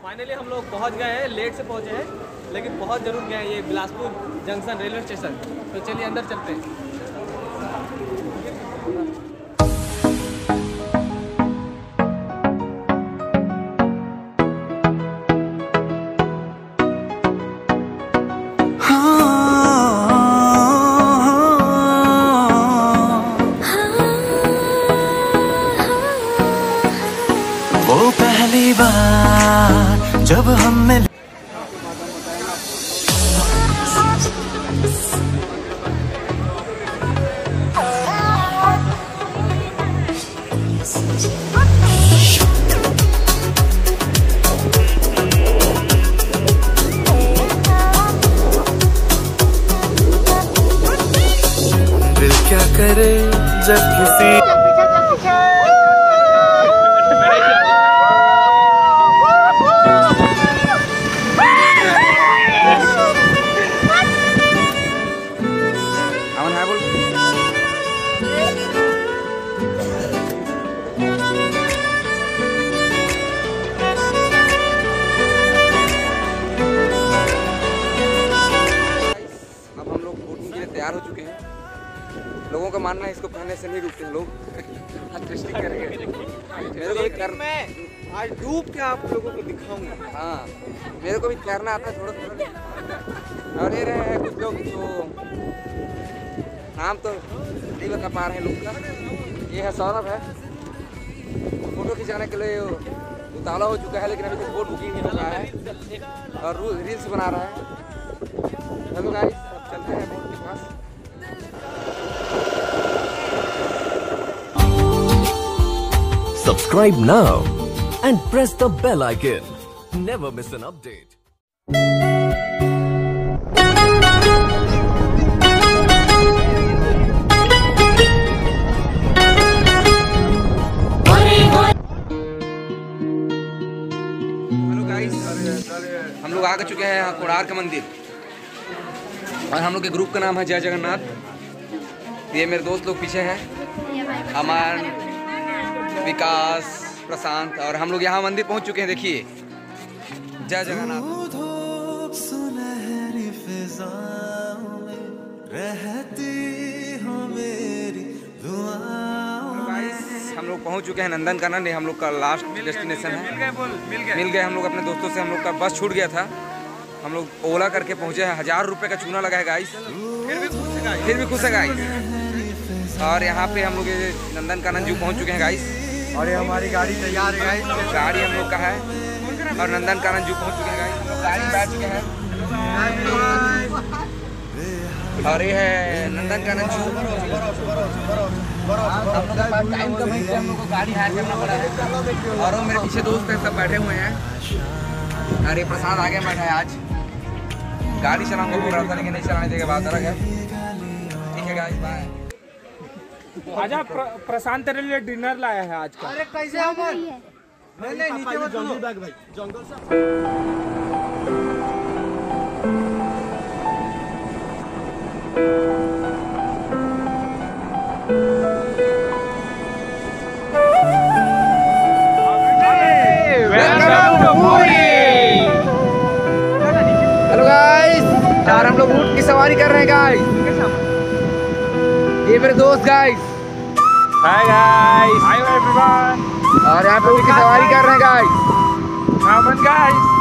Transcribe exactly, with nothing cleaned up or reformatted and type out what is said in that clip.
Finally हम लोग पहुंच गए हैं, लेट से पहुंचे हैं लेकिन पहुंच जरूर गए हैं। ये बिलासपुर जंक्शन रेलवे स्टेशन। तो चलिए अंदर चलते हैं। वो पहली बार जब हम मिले। दिल क्या करे जब किसी तैयार हो चुके हैं। लोगों का मानना है इसको पहनने से नहीं रुकते हैं लोग। ट्विस्टिंग करेंगे। मेरे को भी कर मैं आज डूब के आप लोगों को दिखाऊंगा। हाँ मेरे को भी तैरना आता है थोड़ा थोड़ा। और ये रहे हैं कुछ लोग जो नाम तो नहीं बता पा रहे हैं लोग का। ये है सौरभ है, फोटो खिंचाने के लिए उतावला हो चुका है लेकिन अभी तक बोट बुकिंग नहीं हो रहा है और रील्स बना रहा है। हेलो गाइस, अब चलते हैं बोट के पास। Subscribe now and press the bell icon. Never miss an update. Hello guys, हम लोग आ चुके हैं कोणार्क मंदिर और हम लोग के ग्रुप का नाम है जय जगन्नाथ। ये मेरे दोस्त लोग पीछे हैं, अमन, विकास, प्रशांत, और हम लोग यहाँ मंदिर पहुँच चुके हैं। देखिए जय जगन्नाथ। सुनहरी फिजाओं में रहती हो मेरी दुआओं में। हम लोग पहुँच चुके हैं नंदन कानन। ये हम लोग का लास्ट डेस्टिनेशन है। मिल गए बोल मिल गए मिल गए हम लोग अपने दोस्तों से। हम लोग का बस छूट गया था, हम लोग ओला करके पहुँचे हैं। हजार रुपये का चूना लगा है गाइस, फिर भी खुश है गाइस, फिर भी खुश है गाइस। और यहाँ पे हम लोग नंदन कानन जू पहुँच चुके हैं गाइस। और ये हमारी गाड़ी तैयार है गाइस। गाड़ी हम लोग का है और नंदन कानन जू पहुँच चुके हैं गाइस। हम लोग गाड़ी में बैठ चुके हैं और ये है नंदन कानन जू। हम लोग के पास टाइम कम है, हम लोग को गाड़ी हायर करना पड़ा है। और वो मेरे पीछे दोस्त हैं, सब बैठे हुए हैं। अरे प्रसाद आगे बैठा है। आज गाड़ी चलाऊंगा बोल रहा था लेकिन नहीं चलाने देगा, बात अलग है। ठीक है गाइस, बाय। आजा प्र, प्रशांत तेरे लिए डिनर लाया है आज का। अरे कैसे अमन? नहीं नहीं नीचे मत जंगल बैग भाई, जंगल से। हेलो गाइस, यार हम लोग ऊंट की सवारी कर रहे हैं गाइस। ये मेरे दोस्त guys. Hi guys, hi everyone. और यहाँ पे ऊंट की सवाई कर रहे हैं गाइस। अमन गाइस।